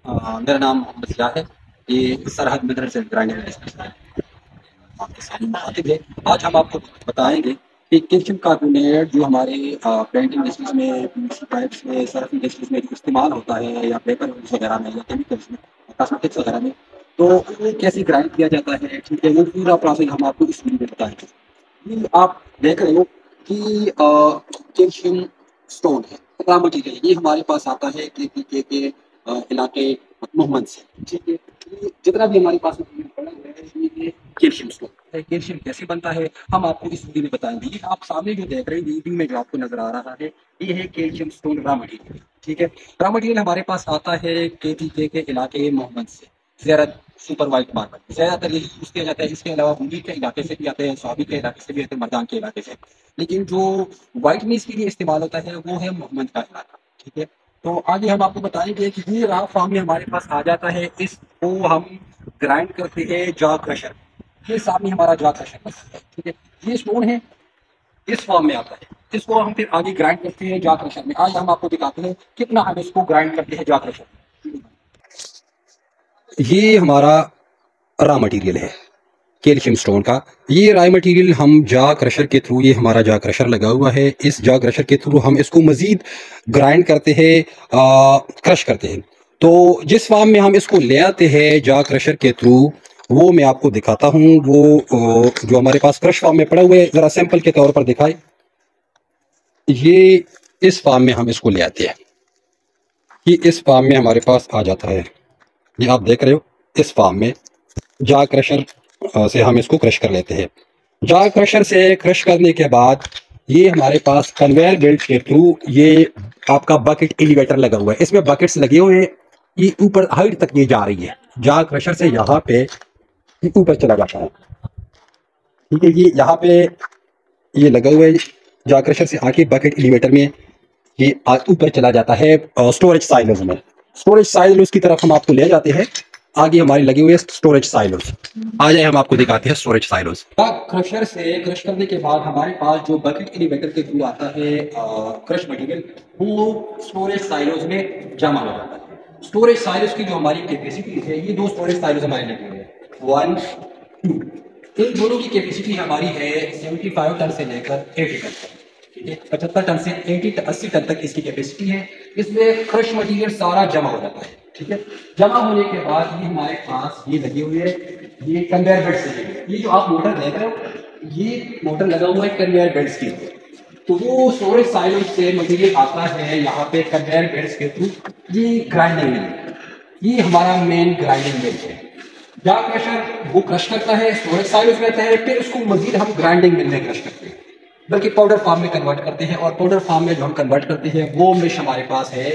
मेरा नाम मोहम्मद जिया है। ये सरहद मिनरल्स एंड ग्राइंडिंग बिजनेस है। आपके सामने मुखातिब है। आज हम आपको बताएंगे कि कैल्शियम कार्बोनेट जो हमारे पेंटिंग इंडस्ट्रीज में, पीवीसी पाइप्स में, सर्फ इंडस्ट्रीज में जो इस्तेमाल होता है, या पेपर वगैरह में, या केमिकल्स में, कॉस्मेटिक्स वगैरह में, तो वो कैसे ग्राइंड किया जाता है, ठीक है, वो पूरा प्रोसेस हम आपको इस वीडियो में बताएंगे। ये आप देख रहे हो कि कैल्शियम स्टोन है, रॉ मटीरियल ये हमारे पास आता है के इलाके मोहम्मद से, ठीक है। ये जितना भी हमारे पास मटीरियल पड़ा है ये कैल्शियम स्टोन है। कैल्शियम कैसे बनता है हम आपको इस वीडियो में बताएंगे। ये आप सामने जो देख रहे हैं वीडियो में जो आपको नजर आ रहा है, ये है कैल्शियम स्टोन रॉ मटीरियल, ठीक है। रॉ मटीरियल हमारे पास आता है के इलाके मोहम्मद से, ज़्यादा सुपर वाइट मार्बल ज्यादातर ये यूज किया जाता है। इसके अलावा बूंदी के इलाके से भी आते हैं, स्वाबी के इलाके से भी आते हैं, मर्दान के इलाके से। लेकिन जो व्हाइटनेस के लिए इस्तेमाल होता है वो है मोहम्मद का इलाका, ठीक है। तो आगे हम आपको बताएंगे कि ये रॉ फॉर्म में हमारे पास आ जाता है। इसको हम ग्राइंड करते हैं जॉ क्रशर। ये सामने हमारा जॉ क्रशर है, ठीक है। ये स्टोन है, इस फॉर्म में आता है। इसको हम फिर आगे ग्राइंड करते हैं जॉ क्रशर में। आज हम आपको दिखाते हैं कितना हम इसको ग्राइंड करते हैं जॉ क्रशर में। ये हमारा रॉ मटेरियल है कैल्शियम स्टोन का। ये रॉ मटेरियल हम जा क्रशर के थ्रू, ये हमारा जा क्रशर लगा हुआ है, इस जा क्रशर के थ्रू हम इसको मजीद ग्राइंड करते हैं, क्रश करते हैं। तो जिस फॉर्म में हम इसको ले आते हैं जा क्रशर के थ्रू, वो मैं आपको दिखाता हूँ। वो जो हमारे पास क्रश फॉर्म में पड़ा हुआ है, ज़रा सैंपल के तौर पर दिखाए। ये इस फॉर्म में हम इसको ले आते हैं, ये इस फॉर्म में हमारे पास आ जाता है। ये आप देख रहे हो, इस फॉर्म में जा क्रशर से हम इसको क्रश कर लेते हैं। जा क्रशर से क्रश करने के बाद ये हमारे पास कन्वेयर बेल्ट के थ्रू, ये आपका बकेट एलिवेटर लगा हुआ है, इसमें बकेट्स लगे हुए हैं। ये ऊपर हाइट तक ये जा रही है, जा क्रशर से यहाँ पे ऊपर चला जाता है, ठीक है। ये यहाँ पे ये लगा हुआ है, जा क्रशर से आके बकेट एलिवेटर में ये ऊपर चला जाता है स्टोरेज साइलोज में। स्टोरेज साइलोज की तरफ हम आपको ले जाते हैं। आगे हमारी लगी हुई है स्टोरेज साइलोज। आ जाए हम आपको दिखाते हैं स्टोरेज साइलोज। क्रशर से क्रश करने के बाद हमारे पास जो बकेट एलिवेटर के थ्रू आता है क्रश मटेरियल, वो स्टोरेज साइलोज में जमा हो जाता है। स्टोरेज साइलोज की जो हमारी कैपेसिटी है, ये दो स्टोरेज साइलोज हमारे लगे हुए हैं, 1 2। इन दोनों की कैपेसिटी हमारी है 75 टन से लेकर 80 टन तक, ठीक है। 75 टन से 80 टन तक इसकी कैपेसिटी है। इसमें क्रश मटेरियल सारा जमा हो जाता है, ठीक है। जमा होने के बाद ये हमारे पास ये लगी हुई है, ये कन्वेयर बेल्ट से, ये जो आप मोटर देख रहे हो, ये मोटर लगा हुआ है कन्वेयर बेल्ट की। तो वो स्टोरेज साइलोज से मटेरियल आता है यहाँ पे कन्वेयर बेल्ट के थ्रू, ये ग्राइंडिंग मिल, ये हमारा मेन ग्राइंडिंग बेल्ट है। जा क्रशर वो क्रश करता है, स्टोरेज साइलोज रहता है, फिर उसको मजीद हम ग्राइंडिंग मिल में क्रश करते हैं, बल्कि पाउडर फॉर्म में कन्वर्ट करते हैं। और पाउडर फॉर्म में जो हम कन्वर्ट करते हैं वो मेश हमारे पास है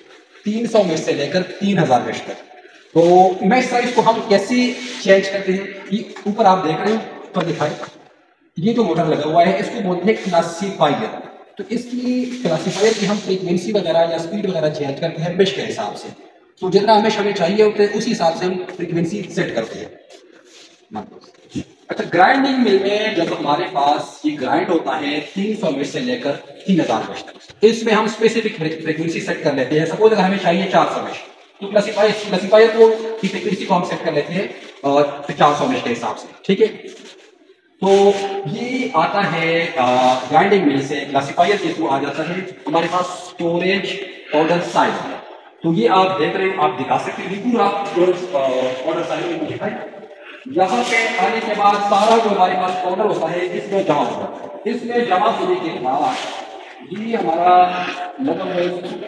300 मेश से लेकर 3000 मेश तक। तो मेश साइज को हम कैसे चेंज करते हैं, ये ऊपर आप देख रहे हो, ऊपर दिखाए, ये जो मोटर लगा हुआ है इसको बोलते हैं क्लासीफायर। तो इसकी क्लासीफायर की हम फ्रीक्वेंसी वगैरह या स्पीड वगैरह चेंज करते हैं मेश के हिसाब से। तो जितना मेश हमें चाहिए होता है उसी हिसाब से हम फ्रीक्वेंसी सेट करते हैं। अच्छा, ग्राइंडिंग मिल में जब हमारे पास ये ग्राइंड होता है 300 मेश से लेकर 3000 मेश तक, इसमें हम स्पेसिफिक फ्रीक्वेंसी सेट कर लेते हैं। सपोज अगर हमें चाहिए 400 मेश, तो क्लासीफायर को की फ्रीक्वेंसी को हम सेट कर लेते हैं और 400 मेश के हिसाब से, ठीक है। तो ये आता है ग्राइंडिंग मिल से, क्लासीफायर के थ्रू आ जाता है हमारे पास स्टोरेज पाउडर साइज। तो ये आप देख रहे हो, आप दिखा सकते हैं पूरा पाउडर साइज में दिखाई। यहाँ पे आने के बाद सारा जो हमारे पास पाउडर होता है इसमें जमा होता है। इसमें जमा होने के बाद ये हमारा लगा हुआ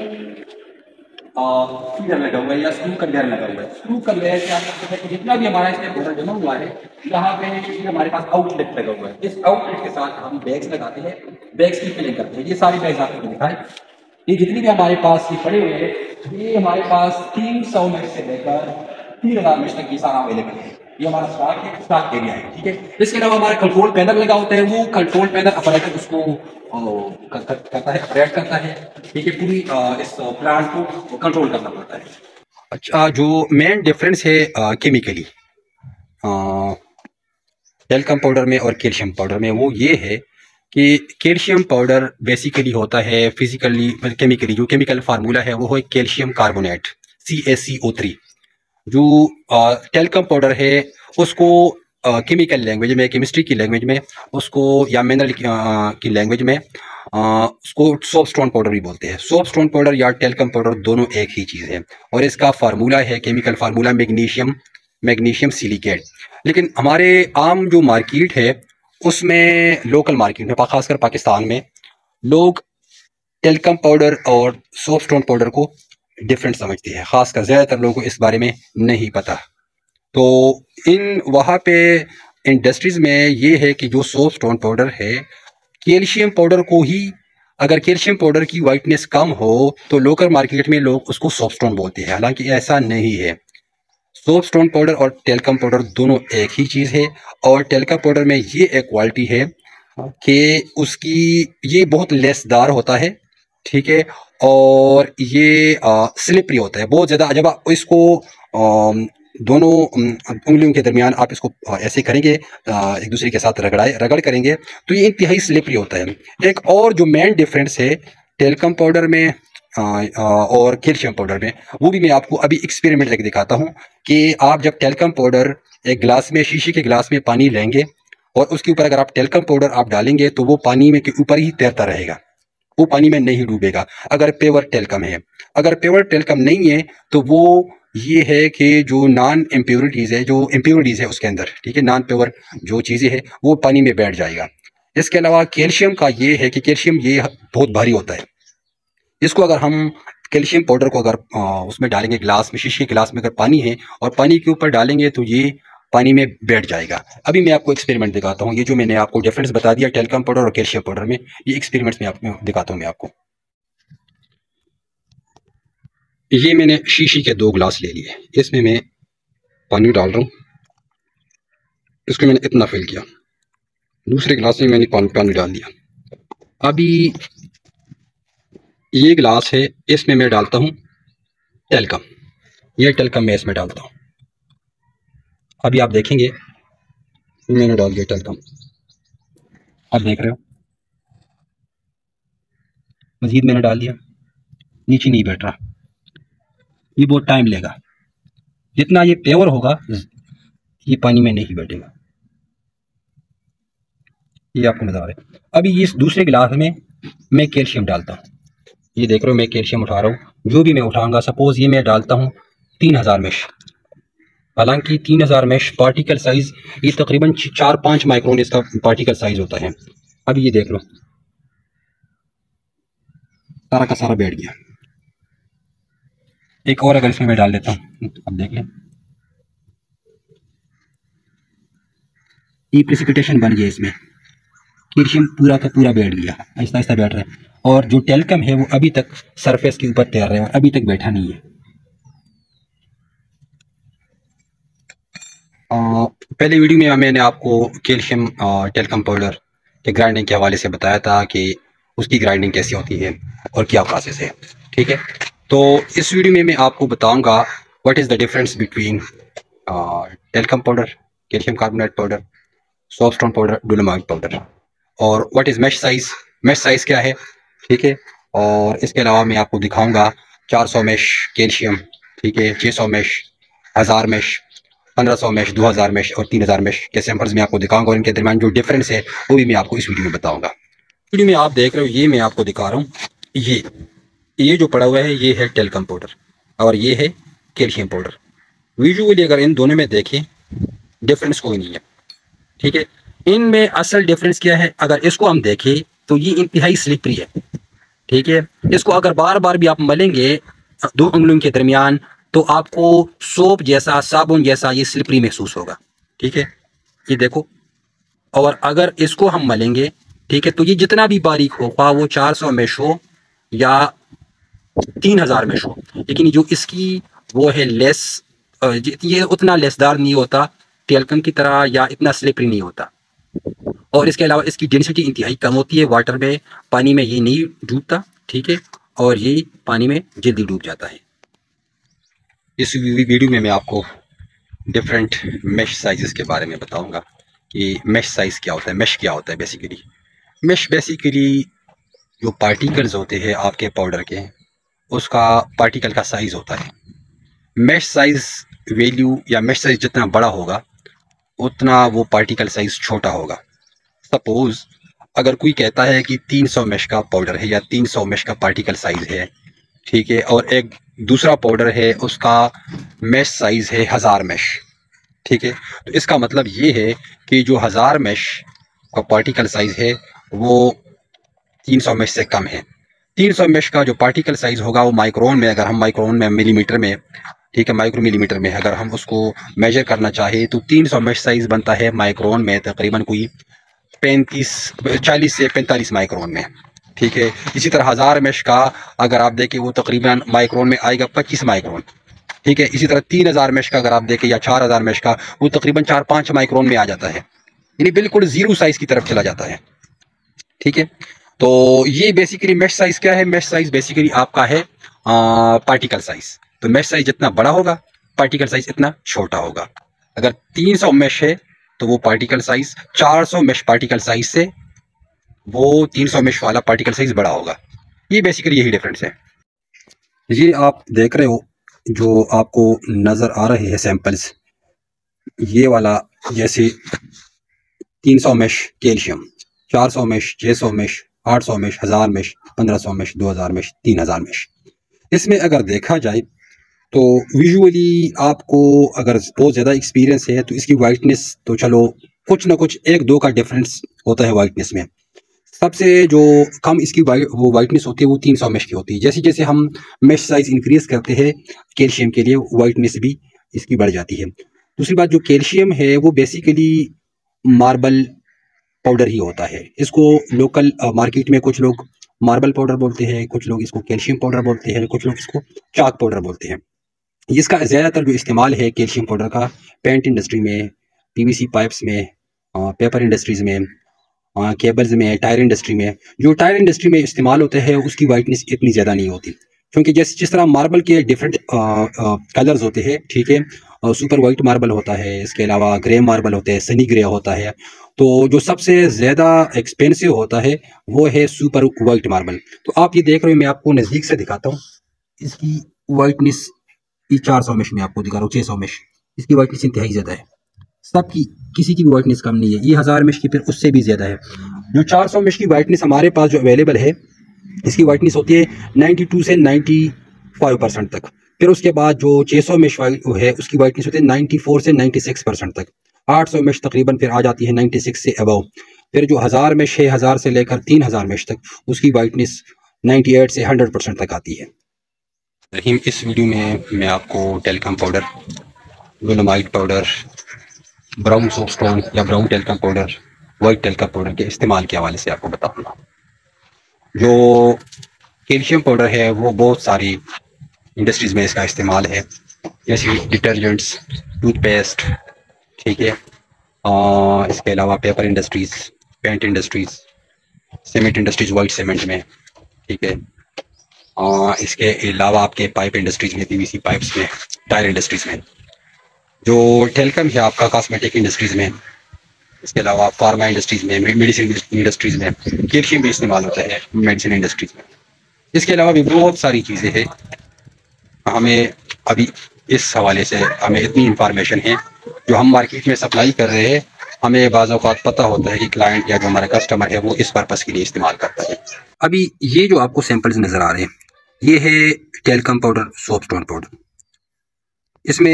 है, लगा हुआ है या स्क्रू कन्वेयर लगा हुआ है। स्क्रू कन्वेयर क्या करता है कि जितना भी हमारा इसमें पाउडर जमा हुआ है, यहाँ पे हमारे पास आउटलेट लगा हुआ है। इस आउटलेट के साथ हम बैग्स लगाते हैं, बैग्स की फिलिंग करते हैं। ये सारी बैग्स आपको दिखाएं, ये जितनी भी हमारे पास ये पड़े हुए हैं, ये हमारे पास 300 मेश से लेकर 3000 मेश तक ये सारा अवेलेबल है। ये हमारा स्टॉक एरिया है, ठीक है। इसके अलावा हमारा कंट्रोल पैनल लगा होता है, वो कंट्रोल पैनल ऑपरेटर उसको करता है, ऑपरेट करता है, ठीक है। पूरी इस प्लांट को कंट्रोल करना पड़ता है। अच्छा, जो मेन डिफरेंस है केमिकली टैल्कम पाउडर में और कैल्शियम पाउडर में, वो ये है कि कैल्शियम पाउडर बेसिकली होता है फिजिकली केमिकली, जो केमिकल फार्मूला है वो है कैल्शियम कार्बोनेट CaCO3। जो टेल्कम पाउडर है उसको केमिकल लैंग्वेज में, केमिस्ट्री की लैंग्वेज में उसको, या मिनरल की लैंग्वेज में उसको सोपस्टोन पाउडर भी बोलते हैं। सोपस्टोन पाउडर या टेल्कम पाउडर दोनों एक ही चीज़ है, और इसका फार्मूला है, केमिकल फार्मूला मैग्नीशियम सिलिकेट। लेकिन हमारे आम जो मार्केट है उसमें, लोकल मार्केट में, खासकर पाकिस्तान में, लोग टेल्कम पाउडर और सोपस्टोन पाउडर को डिफरेंट समझते हैं। खासकर ज़्यादातर लोगों को इस बारे में नहीं पता। तो इन वहाँ पे इंडस्ट्रीज़ में ये है कि जो सोपस्टोन पाउडर है, कैल्शियम पाउडर को ही, अगर कैल्शियम पाउडर की वाइटनेस कम हो तो लोकल मार्केट में लोग उसको सोपस्टोन बोलते हैं, हालांकि ऐसा नहीं है। सोपस्टोन पाउडर और टेल्कम पाउडर दोनों एक ही चीज़ है, और टेल्कम पाउडर में ये एक क्वालिटी है कि उसकी, ये बहुत लेसदार होता है, ठीक है, और ये स्लिपरी होता है बहुत ज़्यादा। जब आप इसको दोनों उंगलियों के दरमियान आप इसको ऐसे करेंगे, एक दूसरे के साथ रगड़ करेंगे, तो ये इंतहाई स्लिपरी होता है। एक और जो मेन डिफरेंस है टेल्कम पाउडर में और कैल्शियम पाउडर में, वो भी मैं आपको अभी एक्सपेरिमेंट करके दिखाता हूँ कि आप जब टेल्कम पाउडर एक गिलास में, शीशे के गिलास में पानी लेंगे और उसके ऊपर अगर आप टेल्कम पाउडर आप डालेंगे तो वो पानी में के ऊपर ही तैरता रहेगा, वो पानी में नहीं डूबेगा, अगर प्योर टेल्कम है। अगर प्योर टेल्कम नहीं है तो वो ये है कि जो नॉन इम्प्योरिटीज़ है, जो इम्प्योरिटीज़ है उसके अंदर, ठीक है, नॉन प्योर जो चीज़ें हैं वो पानी में बैठ जाएगा। इसके अलावा कैल्शियम का ये है कि कैल्शियम ये बहुत भारी होता है। इसको अगर हम कैल्शियम पाउडर को अगर उसमें डालेंगे, गिलास में, शीशे के गिलास में अगर पानी है और पानी के ऊपर डालेंगे तो ये पानी में बैठ जाएगा। अभी मैं आपको एक्सपेरिमेंट दिखाता हूँ। ये जो मैंने आपको डिफरेंस बता दिया टेल्कम पाउडर और कैल्शियम पाउडर में, ये एक्सपेरिमेंट्स में आपको दिखाता हूँ मैं आपको। ये मैंने शीशी के 2 गिलास ले लिए, इसमें मैं पानी डाल रहा हूँ, इसको मैंने इतना फिल किया, दूसरे गिलास में मैंने पानी डाल दिया। अभी ये गिलास है, इसमें मैं डालता हूँ टेल्कम, ये टेल्कम मैं इसमें डालता हूँ। अभी आप देखेंगे मैंने डाल दिया टेल्कम, आप देख रहे हो, मजीद मैंने डाल दिया, नीचे नहीं बैठ रहा, ये बहुत टाइम लेगा, जितना ये प्योर होगा ये पानी में नहीं बैठेगा, ये आपको नजर आ रहा है। अभी इस दूसरे गिलास में मैं कैल्शियम डालता हूँ, ये देख रहे हो मैं कैल्शियम उठा रहा हूँ, जो भी मैं उठाऊंगा, सपोज ये मैं डालता हूँ 3000 मैश, हालांकि 3000 मैश पार्टिकल साइज ये तकरीबन 4-5 माइक्रोन इसका पार्टिकल साइज होता है। अभी ये देख लो सारा का सारा बैठ गया। एक और अगर इसमें मैं डाल देता हूँ, अब देख लें, ये प्रेसिपिटेशन बन गया, इसमें कैल्शियम पूरा का पूरा बैठ गया, आहिस्ता आहिस्ता बैठ रहा है, और जो टेल्कम है वो अभी तक सरफेस के ऊपर तैर रहा है और अभी तक बैठा नहीं है। पहले वीडियो में मैंने आपको कैल्शियम टेल्कम पाउडर के ग्राइंडिंग के हवाले से बताया था कि उसकी ग्राइंडिंग कैसी होती है और क्या प्रोसेस है, ठीक है। तो इस वीडियो में मैं आपको बताऊंगा what is the difference between talcum powder, calcium carbonate powder, soapstone powder, dolomite powder, और व्हाट इज़ मैश साइज़ क्या है, ठीक है। और इसके अलावा मैं आपको दिखाऊंगा 400 मैश कैल्शियम, ठीक है, 600 मैश, 1000 मैश, 1500 मैश, 2000 मैश और 3000 मैश के सैंपल्स मैं आपको दिखाऊंगा, और इनके दरमियान जो डिफरेंस है वो भी मैं आपको इस वीडियो में बताऊंगा। वीडियो में आप देख रहे हो, ये मैं आपको दिखा रहा हूँ, ये जो पड़ा हुआ है ये है टेल्कम पाउडर और ये है कैल्शियम पाउडर। विजुअली अगर इन दोनों में देखें डिफरेंस कोई नहीं है, ठीक है। इनमें असल डिफरेंस क्या है, अगर इसको हम देखें तो ये इंतहाई स्लिपरी है, ठीक है। इसको अगर बार बार भी आप मलेंगे 2 उंगलियों के दरमियान तो आपको सोप जैसा, साबुन जैसा ये स्लिपरी महसूस होगा, ठीक है, ये देखो। और अगर इसको हम मलेंगे, ठीक है, तो ये जितना भी बारीक हो, वो 400 मैश हो या 3000 मैश हो, लेकिन जो इसकी वो है लेस, ये उतना लेसदार नहीं होता टेल्कम की तरह, या इतना स्लिपरी नहीं होता। और इसके अलावा इसकी डेंसिटी इंतहाई कम होती है, वाटर में, पानी में ये नहीं डूबता, ठीक है, और ये पानी में जल्दी डूब जाता है। इस वीडियो में मैं आपको डिफरेंट मैश साइज़ के बारे में बताऊंगा कि मैश साइज़ क्या होता है, मैश क्या होता है। बेसिकली जो पार्टिकल्स होते हैं आपके पाउडर के, उसका पार्टिकल का साइज़ होता है, मैश साइज वैल्यू या मैश साइज जितना बड़ा होगा उतना वो पार्टिकल साइज छोटा होगा। सपोज अगर कोई कहता है कि 300 मैश का पाउडर है या 300 मैश का पार्टिकल साइज है, ठीक है, और एक दूसरा पाउडर है उसका मैश साइज है 1000 मैश, ठीक है, तो इसका मतलब ये है कि जो 1000 मैश का पार्टिकल साइज है वो 300 मैश से कम है। 300 मैश का जो पार्टिकल साइज होगा वो माइक्रोन में, अगर हम माइक्रोन में मिलीमीटर में, ठीक है, माइक्रो मिलीमीटर में अगर हम उसको मेजर करना चाहे तो 300 मैश साइज बनता है माइक्रोन में तकरीबन कोई 40 से 45 माइक्रोन में, ठीक है। इसी तरह 1000 मैश का अगर आप देखें वो तकरीबन माइक्रोन में आएगा 25 माइक्रोन, ठीक है। इसी तरह 3000 मैश का अगर आप देखें या 4000 मैश का वो तकरीबन 4-5 माइक्रोन में आ जाता है, यानी बिल्कुल जीरो साइज की तरफ चला जाता है, ठीक है। तो ये बेसिकली मैश साइज क्या है? मैश साइज बेसिकली आपका है पार्टिकल साइज। तो मैश साइज जितना बड़ा होगा पार्टिकल साइज इतना छोटा होगा। अगर 300 मैश है तो वो particle size 400 mesh particle size से वो 300 मैश वाला पार्टिकल साइज बड़ा होगा। ये बेसिकली यही डिफरेंस है। ये आप देख रहे हो जो आपको नजर आ रहे हैं सैंपल्स, ये वाला जैसे 300 mesh calcium, 400 mesh, 600 mesh, 800 mesh, 1000 mesh, 1500 mesh, 2000 mesh, 3000 mesh. इसमें अगर देखा जाए तो विजुअली आपको अगर बहुत ज़्यादा एक्सपीरियंस है तो इसकी वाइटनेस तो चलो कुछ ना कुछ 1-2 का डिफरेंस होता है वाइटनेस में। सबसे जो कम इसकी वो वाइटनेस होती है वो 300 मैश की होती है। जैसे जैसे हम मैश साइज इंक्रीज करते हैं कैल्शियम के लिए वाइटनेस भी इसकी बढ़ जाती है। दूसरी बात, जो कैल्शियम है वो बेसिकली मार्बल पाउडर ही होता है। इसको लोकल मार्केट में कुछ लोग मार्बल पाउडर बोलते हैं, कुछ लोग इसको कैल्शियम पाउडर बोलते हैं, कुछ लोग इसको चाक पाउडर बोलते हैं। इसका ज़्यादातर जो इस्तेमाल है कैल्शियम पाउडर का पेंट इंडस्ट्री में, पीवीसी पाइप्स में, पेपर इंडस्ट्रीज़ में, केबल्स में, टायर इंडस्ट्री में। जो टायर इंडस्ट्री में इस्तेमाल होते हैं उसकी वाइटनेस इतनी ज़्यादा नहीं होती, क्योंकि जिस तरह मार्बल के डिफरेंट कलर्स होते हैं, ठीक है, सुपर वाइट मार्बल होता है, इसके अलावा ग्रे मार्बल होते हैं, सनी ग्रे होता है। तो जो सबसे ज़्यादा एक्सपेंसिव होता है वो है सुपर वाइट मार्बल। तो आप ये देख रहे हो, मैं आपको नज़दीक से दिखाता हूँ इसकी वाइटनेस। ये 400 मैश में आपको दिखा रहा हूँ, 600 मैश, इसकी वाइटनेस इंतहाई ज़्यादा है। सबकी किसी की भी वाइटनेस कम नहीं है। ये 1000 मैश की फिर उससे भी ज़्यादा है। जो 400 मैश की वाइटनेस हमारे पास जो अवेलेबल है, इसकी वाइटनेस होती है 92 से 95% तक। फिर उसके बाद जो 600 मैश है उसकी वाइटनेस होती है 94 से 96% तक। 800 मैश तकरीबन फिर आ जाती है 96 से अबव। फिर जो 1000 मैश है, 1000 से लेकर 3000 मैश तक, उसकी वाइटनेस 98 से 100% तक आती है। रहीम, इस वीडियो में मैं आपको talcum powder, dolomite powder, brown soapstone या brown talcum powder, white talcum powder के इस्तेमाल के हवाले से आपको बताऊंगा। जो कैल्शियम पाउडर है वो बहुत सारी इंडस्ट्रीज़ में इसका इस्तेमाल है, जैसे डिटर्जेंट्स, टूथपेस्ट, ठीक है, इसके अलावा paper industries, paint industries, cement industries, white cement में, ठीक है, इसके अलावा आपके पाइप इंडस्ट्रीज़ में, पीवीसी पाइप्स में, टायर इंडस्ट्रीज़ में। जो टेल्कम है आपका कॉस्मेटिक इंडस्ट्रीज़ में, इसके अलावा फार्मा इंडस्ट्रीज़ में, मेडिसिन इंडस्ट्रीज़ में कैल्शियम भी इस्तेमाल होता है, मेडिसिन इंडस्ट्रीज़ में। इसके अलावा भी बहुत सारी चीज़ें हैं। हमें अभी इस हवाले से हमें इतनी इंफॉर्मेशन है जो हम मार्केट में सप्लाई कर रहे हैं, हमें बाज़ औक़ात पता होता है कि क्लाइंट या जो हमारा कस्टमर है वो इस पर्पज़ के लिए इस्तेमाल करता है। अभी ये जो आपको सैंपल्स नज़र आ रहे हैं ये है टेल्कम पाउडर, सोपस्टोन पाउडर। इसमें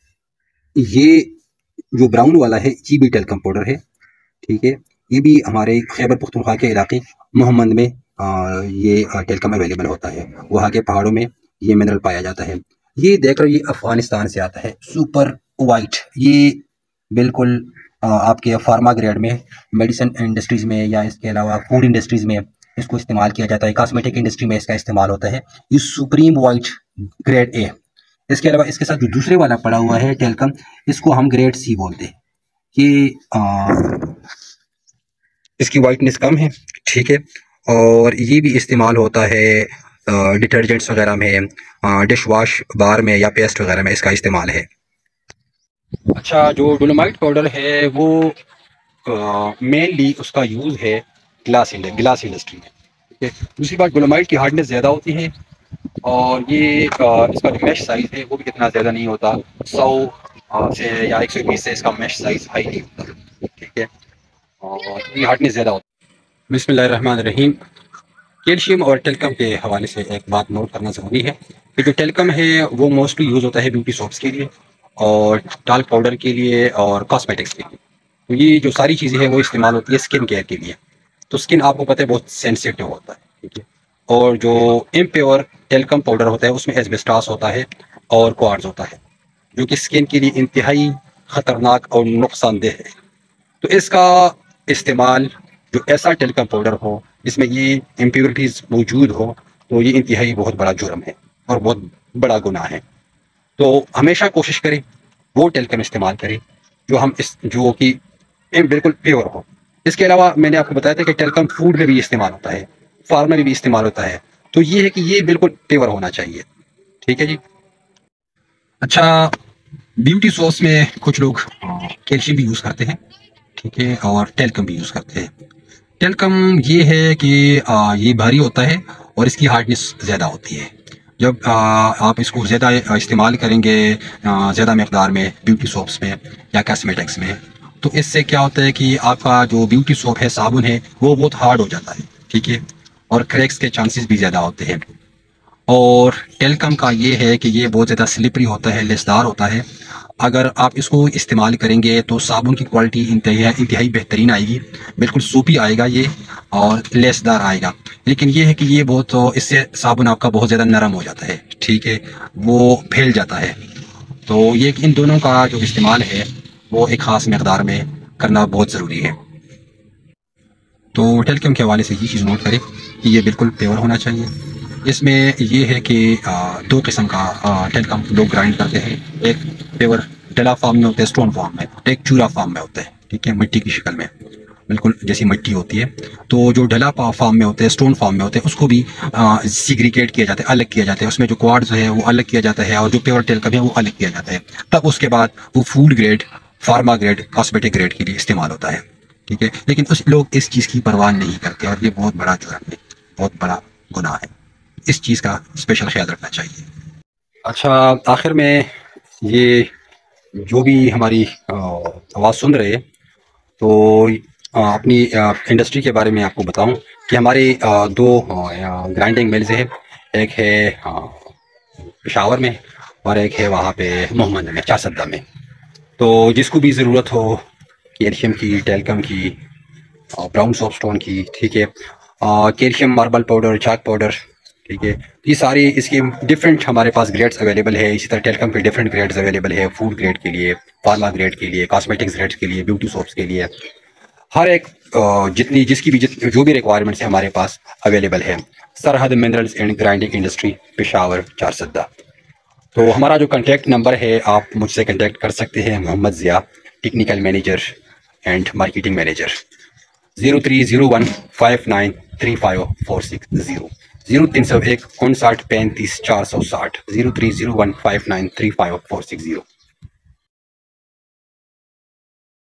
ये जो ब्राउन वाला है ये भी टेल्कम पाउडर है, ठीक है। ये भी हमारे खैबर पख्तूनख्वा के इलाके मोहम्मद में ये टेल्कम अवेलेबल होता है। वहाँ के पहाड़ों में ये मिनरल पाया जाता है। ये देख रहे हो, ये अफ़गानिस्तान से आता है, सुपर वाइट। ये बिल्कुल आपके फार्मा ग्रेड में, मेडिसिन इंडस्ट्रीज़ में या इसके अलावा फूड इंडस्ट्रीज़ में इसको इस्तेमाल किया जाता है। कॉस्मेटिक इंडस्ट्री में इसका इस्तेमाल होता है। ये सुप्रीम वाइट ग्रेड ए। इसके अलावा इसके साथ जो दूसरे वाला पड़ा हुआ है टेल्कम, इसको हम ग्रेड सी बोलते हैं। ये इसकी वाइटनेस कम है, ठीक है, और ये भी इस्तेमाल होता है डिटर्जेंट्स वगैरह में, डिश वॉश बार में या पेस्ट वगैरह में इसका इस्तेमाल है। अच्छा, जो डोलोमाइट पाउडर है वो मेनली उसका यूज़ है ग्लास इंडस्ट्री में, ठीक है। दूसरी बात, डोलोमाइट की हार्डनेस ज़्यादा होती है और ये इसका जो मैश साइज़ है वो भी कितना ज़्यादा नहीं होता, 100 से या 120 से इसका मैश साइज़ हाई नहीं होता, ठीक है। और ये हार्डनेस ज़्यादा होता है। बिस्मिल्लाहिर्रहमानिर्रहीम। कैल्शियम और टेल्कम के हवाले से एक बात नोट करना ज़रूरी है कि जो टेल्कम है वो मोस्टली यूज़ होता है ब्यूटी सोप्स के लिए और टाल्क पाउडर के लिए और कॉस्मेटिक्स के लिए। तो ये जो सारी चीज़ें हैं वो इस्तेमाल होती है स्किन केयर के लिए। तो स्किन आपको पता है बहुत सेंसिटिव होता है, ठीक है। और जो इम्प्योर टेल्कम पाउडर होता है उसमें एस्बेस्टास होता है और क्वार्ट्ज होता है, जो कि स्किन के लिए इंतहाई ख़तरनाक और नुकसानदेह है। तो इसका इस्तेमाल जो ऐसा टेल्कम पाउडर हो जिसमें ये इम्प्योरिटीज़ मौजूद हो, तो ये इंतहाई बहुत बड़ा जुर्म है और बहुत बड़ा गुनाह है। तो हमेशा कोशिश करें वो टेल्कम इस्तेमाल करें जो हम इस जो कि बिल्कुल प्योर हो। इसके अलावा मैंने आपको बताया था कि टेल्कम फूड में भी इस्तेमाल होता है, फार्मा में भी इस्तेमाल होता है। तो ये है कि ये बिल्कुल प्योर होना चाहिए, ठीक है जी। अच्छा, ब्यूटी सॉस में कुछ लोग कैल्शियम भी यूज़ करते हैं, ठीक है, और टेल्कम भी यूज़ करते हैं। टेल्कम ये है कि ये भारी होता है और इसकी हार्डनेस ज़्यादा होती है। जब आप इसको ज़्यादा इस्तेमाल करेंगे ज़्यादा मकदार में ब्यूटी सोप्स में या कॉस्मेटिक्स में, तो इससे क्या होता है कि आपका जो ब्यूटी सोप है, साबुन है, वो बहुत हार्ड हो जाता है, ठीक है, और क्रैक्स के चांसेस भी ज़्यादा होते हैं। और टेल्कम का ये है कि ये बहुत ज़्यादा स्लिपरी होता है, लेसदार होता है। अगर आप इसको इस्तेमाल करेंगे तो साबुन की क्वालिटी इंतहाई बेहतरीन आएगी, बिल्कुल सूपी आएगा ये और लेसदार आएगा। लेकिन ये है कि ये बहुत इससे साबुन आपका बहुत ज़्यादा नरम हो जाता है, ठीक है, वो फैल जाता है। तो ये इन दोनों का जो इस्तेमाल है वो एक ख़ास मकदार में करना बहुत ज़रूरी है। तो टेल्कम के हवाले से ये चीज़ नोट करें कि ये बिल्कुल प्योर होना चाहिए। इसमें ये है कि दो किस्म का टेल्कम लोग ग्राइंड करते हैं। एक प्योर डला फॉर्म में होता है, स्टोन फॉर्म में, एक चूरा फॉर्म में होता है, ठीक है, मिट्टी की शक्ल में, बिल्कुल जैसी मिट्टी होती है। तो जो डला फॉर्म में होते हैं, स्टोन फॉर्म में होते हैं, उसको भी सिग्रीगेट किया जाता है, अलग किया जाता है। उसमें जो क्वार्ट्ज है वो अलग किया जाता है और जो प्योर टेल्कम है वो अलग किया जाता है। तब उसके बाद वो food grade, pharma grade, cosmetic grade के लिए इस्तेमाल होता है, ठीक है। लेकिन उस लोग इस चीज़ की परवाह नहीं करते और ये बहुत बड़ा जुर्म है, बहुत बड़ा गुनाह है। इस चीज़ का स्पेशल ख्याल रखना चाहिए। अच्छा, आखिर में ये जो भी हमारी आवाज़ सुन रहे हैं, तो अपनी इंडस्ट्री के बारे में आपको बताऊं कि हमारे दो ग्राइंडिंग मिल्स हैं। एक है पेशावर में और एक है वहाँ पे मोहम्मद में, चारसद्दा में। तो जिसको भी ज़रूरत हो कैल्शियम की, टेल्कम की, ब्राउन सोपस्टोन की, ठीक है, calcium marble powder, chalk powder, ठीक है, ये सारी इसके डिफरेंट हमारे पास ग्रेड्स अवेलेबल है। इसी तरह टेल्कम के डिफरेंट ग्रेड्स अवेलेबल है, फूड ग्रेड के लिए, फार्मा ग्रेड के लिए, कॉस्मेटिक्स ग्रेड्स के लिए, ब्यूटी सोप्स के लिए। हर एक जितनी जिसकी भी जो भी रिक्वायरमेंट्स है हमारे पास अवेलेबल है। Sarhad minerals and grinding industry, Peshawar, Charsadda. तो हमारा जो कॉन्टैक्ट नंबर है, आप मुझसे कॉन्टैक्ट कर सकते हैं, Mohammad Zia, technical manager and marketing manager. 0301593546 0301 59 35 460 0301593546।